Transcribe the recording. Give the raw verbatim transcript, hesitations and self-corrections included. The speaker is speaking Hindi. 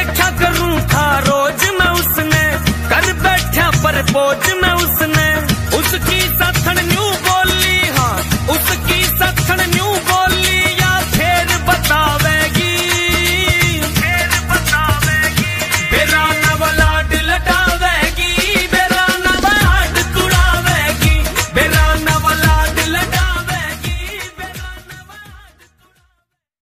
देखा करूं था रोज मैं उसने कर बैठा पर बोझ में